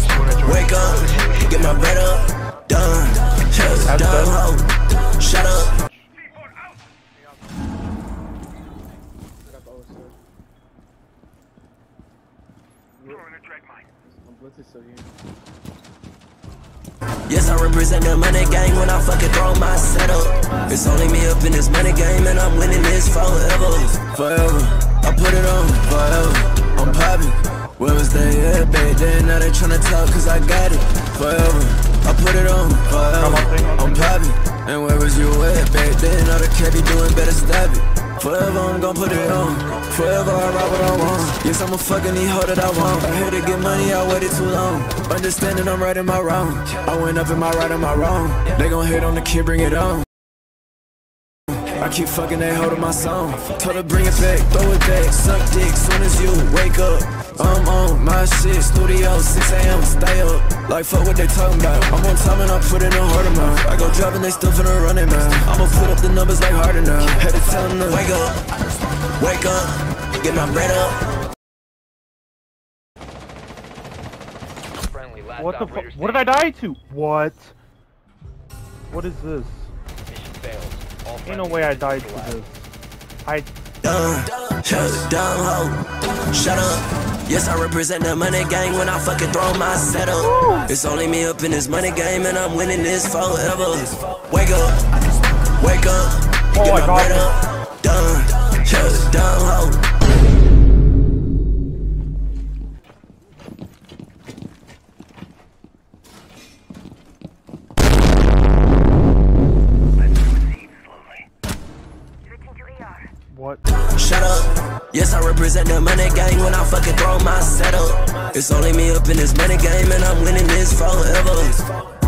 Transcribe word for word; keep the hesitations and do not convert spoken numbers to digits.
Wake up, get my bread up, done, yeah, done, ho, shut up. Yes, I represent the money gang when I fucking throw my setup. It's only me up in this money game and I'm winning this forever. Forever, I put it on, forever, I'm popping. Where was they at back then? Now they tryna talk cause I got it. Forever, I put it on, forever, I'm popping. And where was you at back then? Now the cat be doing better, stop it. Forever I'm gon' put it on. Forever I rock what I want. Yes, I'm a fucking need hoe that I want. I had to get money, I waited too long. Understanding I'm right in my wrong. I went up in my right and my wrong. They gon' hit on the kid, bring it on. I keep fucking they hold of my song. Told her bring it back, throw it back. Suck dick soon as you wake up. I'm on my shit, studio, six A M, stay up. Like fuck what they talking about. I'm on time and I put in a hard amount. I go driving, they still finna run it, man. I'ma put up the numbers like harder now. Had to tell them to wake up, wake up, get my bread up. What the fuck? What did I die to? What? What is this? Ain't no way I died to this. I Done, shut dumb ho, shut up. Yes, I represent the money gang when I fucking throw my setup. Woo. It's only me up in this money game and I'm winning this forever. Wake up, wake up, oh, get my my God. bread up. Done, shut dumb ho. What? Shut up. Yes, I represent the money gang when I fucking throw my setup. It's only me up in this money game and I'm winning this forever.